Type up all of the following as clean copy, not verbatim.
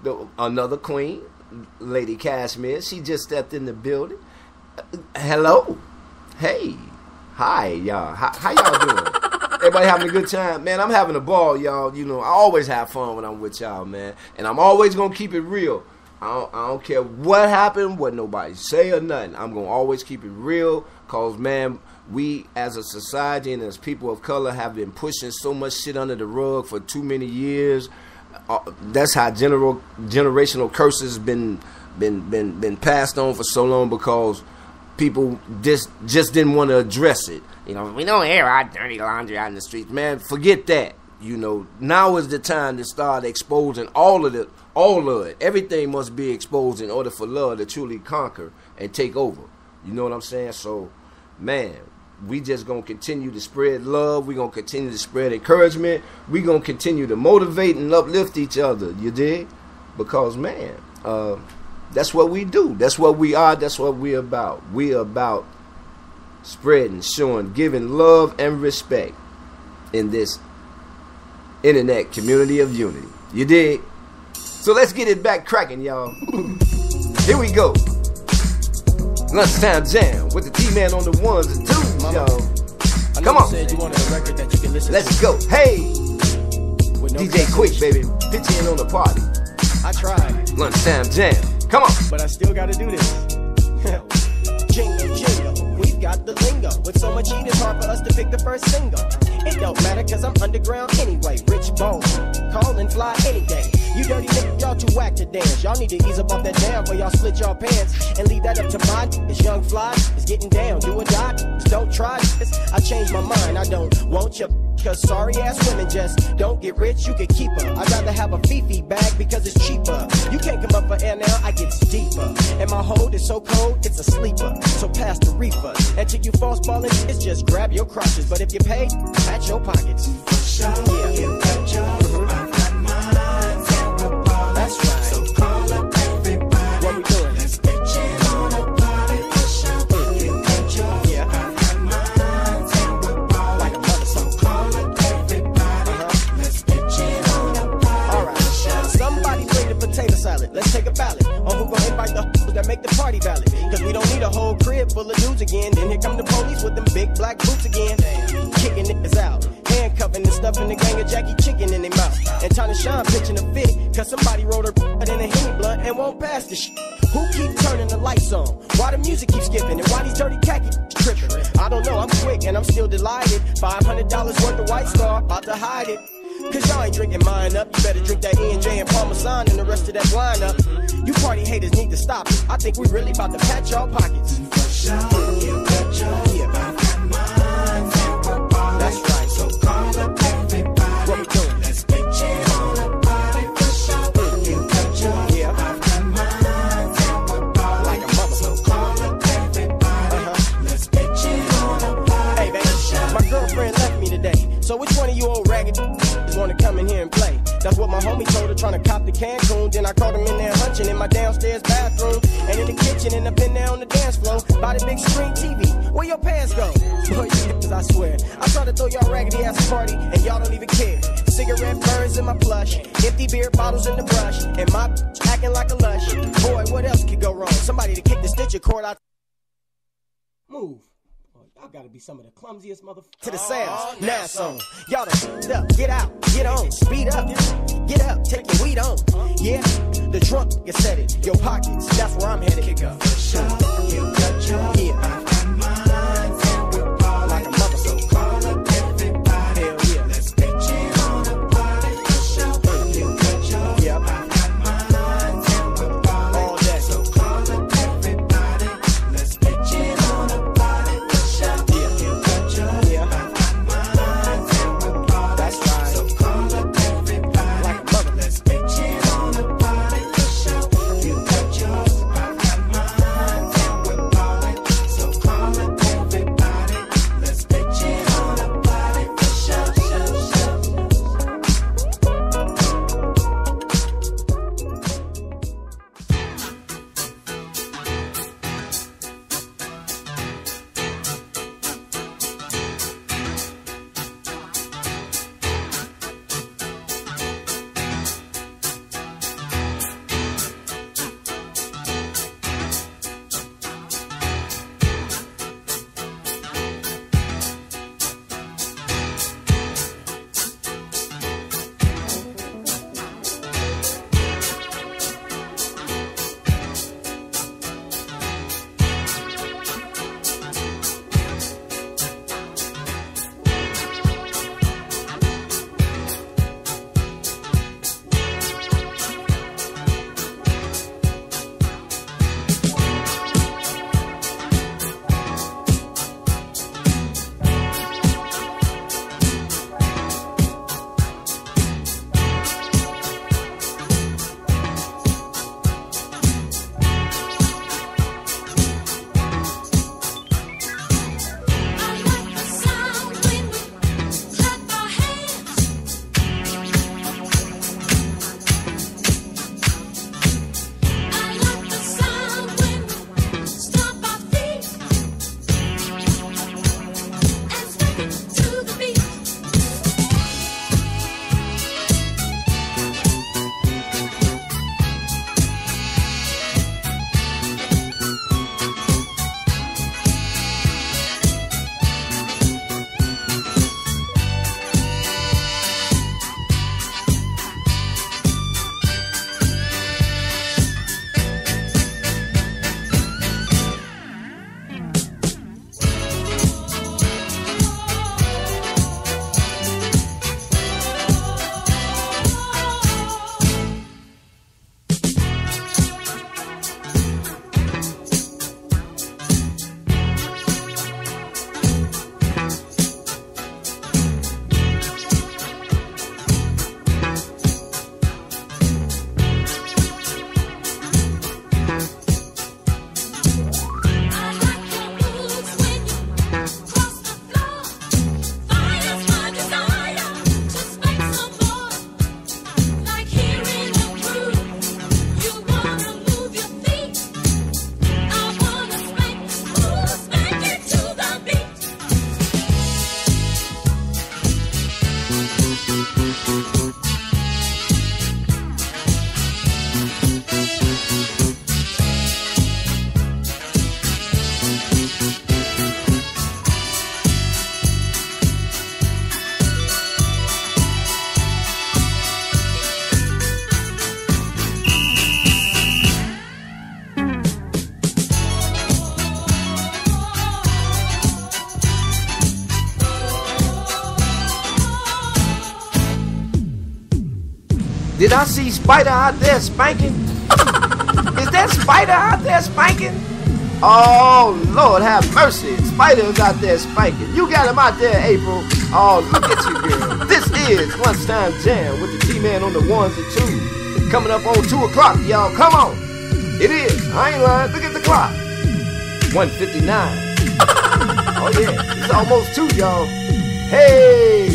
another queen, Lady Cashmere. She just stepped in the building. Hello. Hey. Hi, y'all. How y'all doing? Everybody having a good time? Man, I'm having a ball, y'all. You know, I always have fun when I'm with y'all, man. And I'm always going to keep it real. I don't care what happened, what nobody say or nothing. I'm going to always keep it real because, man, we as a society and as people of color have been pushing so much shit under the rug for too many years. That's how generational curses been passed on for so long because people just didn't want to address it. You know, we don't air our dirty laundry out in the streets. Man, forget that. You know, now is the time to start exposing all of it. Everything must be exposed in order for love to truly conquer and take over. You know what I'm saying? So, man, we just going to continue to spread love. We're going to continue to spread encouragement. We're going to continue to motivate and uplift each other. You dig? Because, man, that's what we do. That's what we are. That's what we're about. We're about spreading, showing, giving love and respect in this internet community of unity. You dig? So let's get it back cracking, y'all. Here we go. Lunchtime jam with the T-Man on the ones and twos, y'all. Come on. Said you wanted a record that you can listen Let's to. go. Hey. With no DJ Quick, baby. Pitch in on the party. I tried, Lunchtime jam. Come on. but I still gotta do this. Jingle, jingle, we've got the lingo. With so much heat, it's hard for us to pick the first single. It don't matter, cause I'm underground anyway. Rich bone, call and fly any day. You dirty niggas, y'all too whack to dance. Y'all need to ease up off that damn or y'all split y'all pants. And leave that up to my it's young fly. It's getting down, do or die. Just don't try this. I changed my mind, I don't want you. Cause sorry ass women just don't get rich, you can keep her. I'd rather have a Fifi bag because it's cheaper. You can't come up for air now, I get deeper. And my hold is so cold, it's a sleeper. So pass the reefer. And till you false ballin', it's just grab your crotches. But if you pay, pat your pockets. Yeah. You got your, I got mine. That's right. So call up everybody. What we doing? Let's get you on a party for sure. You got your, yeah. I got mine. Like a mother, so call up everybody. Let's get you on a party. All right. Somebody bring the potato salad. Let's take a ballot on who gon' invite the hoes that make the party valid. Cause we don't need a whole crib full of dudes again. Then here come the police with them big black boots again. Kicking niggas out. Handcuffing and stuffing the gang of Jackie Chicken in their mouth. And Tana Sean pitching a fit. Cause somebody wrote her in a Henny blunt and won't pass the shit. Who keep turning the lights on? Why the music keeps skipping? And why these dirty khaki tripping? I don't know, I'm quick and I'm still delighted. $500 worth of White Star, about to hide it. Cause y'all ain't drinking mine up. You better drink that E&J and Parmesan and the rest of that wine up. You party haters need to stop it. I think we really about to pat y'all pockets. For sure, you got your, yeah. That's right, so call up everybody. What we doing? Let's get you on a party for sure. You got your, yeah. I got mine. Like a mother, so call up everybody. Let's get you on a party. Hey, baby, my girlfriend left me today. So which one of you old ragged wanna come in here and play? That's what my homie told her, trying to cop the Cancun. Then I caught him in there hunching in my downstairs bathroom. And in the kitchen, and up in there on the dance floor. By the big screen TV, where your pants go? Boy, you niggas, I swear. I try to throw y'all raggedy ass party, and y'all don't even care. Cigarette burns in my plush, empty beer bottles in the brush, and my acting like a lush. Boy, what else could go wrong? Somebody to kick the stitcher cord out. Move. I gotta be some of the clumsiest motherfuckers. To the sounds, now song. Y'all done up, get out, get on, speed up, get up, take your weed on. Yeah, the trunk, you said it, your pockets, that's where I'm headed. Kick up. You got your, yeah. I got mine, like a mother, so call up everybody. Hell yeah. Let's get you on a party for sure. You got your, yeah. I got mine, all that, so call up everybody. Let's get you on a party for sure. Did I see Spider out there spanking? Is that Spider out there spanking? Oh, Lord have mercy. Spider's out there spanking. You got him out there, April. Oh, look at you, girl. This is Lunchtime Jam with the T-Man on the ones and twos. Coming up on 2 o'clock, y'all. Come on. It is. I ain't lying. Look at the clock. 1:59. Oh, yeah. It's almost 2, y'all. Hey.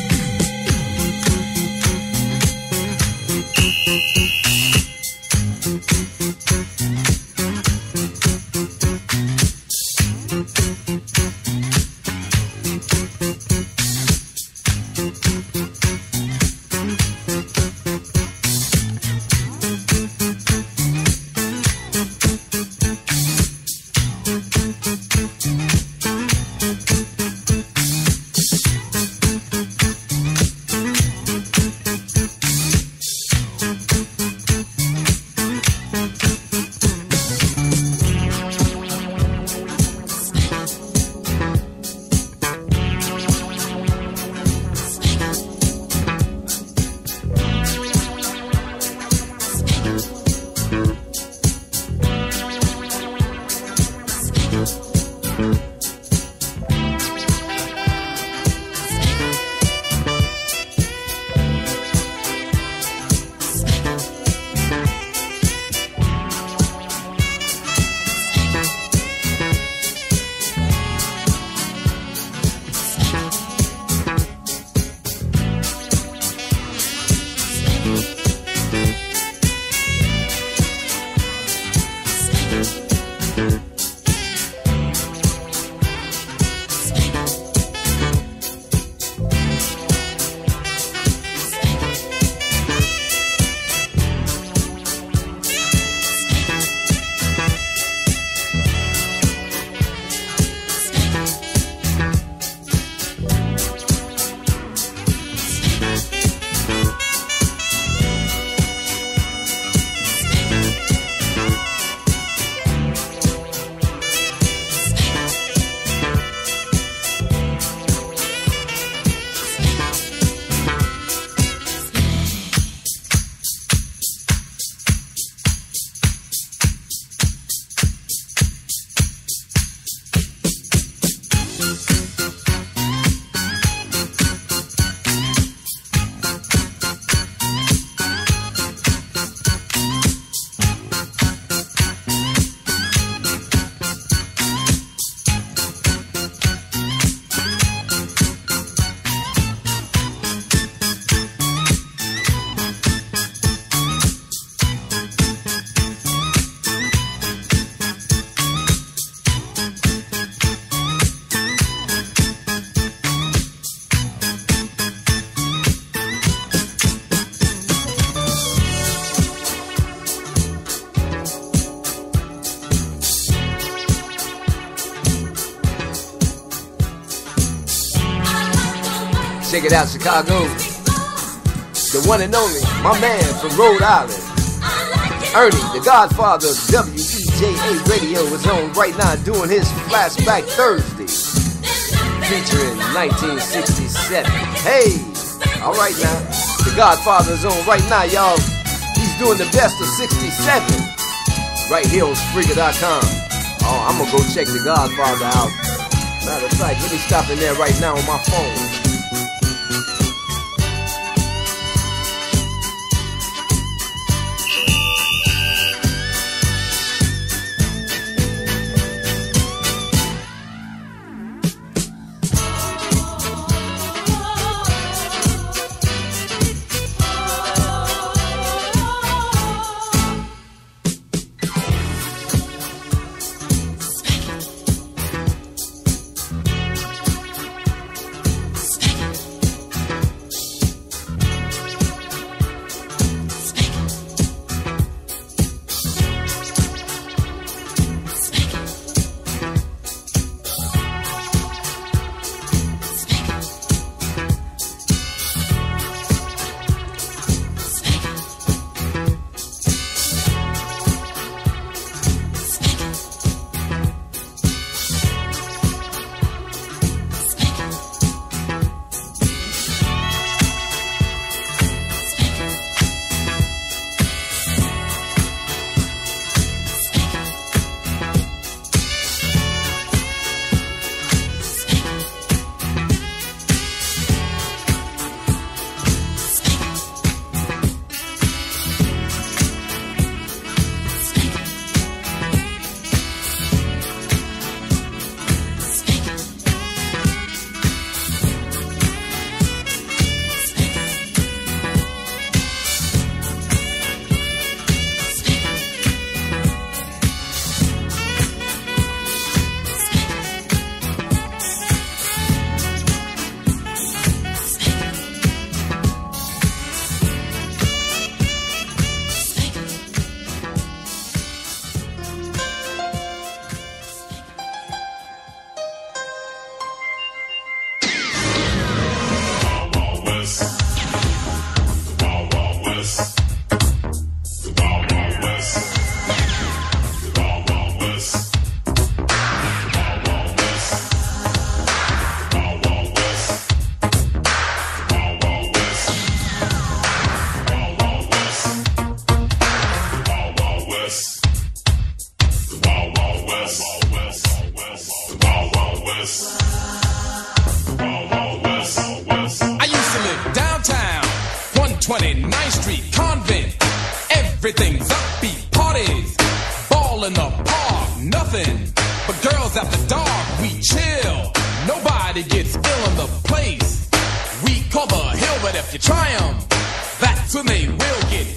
Check it out, Chicago. The one and only, my man from Rhode Island. Ernie, the godfather of WEJA Radio, is on right now doing his Flashback Thursday, featuring 1967. Hey, all right now. The godfather is on right now, y'all. He's doing the best of 67 right here on Spreaker.com. Oh, I'm going to go check the godfather out. Matter of fact, let me stop in there right now on my phone. Everything's upbeat, parties, ball in the park, nothing but girls after dark. We chill, nobody gets ill in the place. We call the hill, but if you try 'em, that's when they will get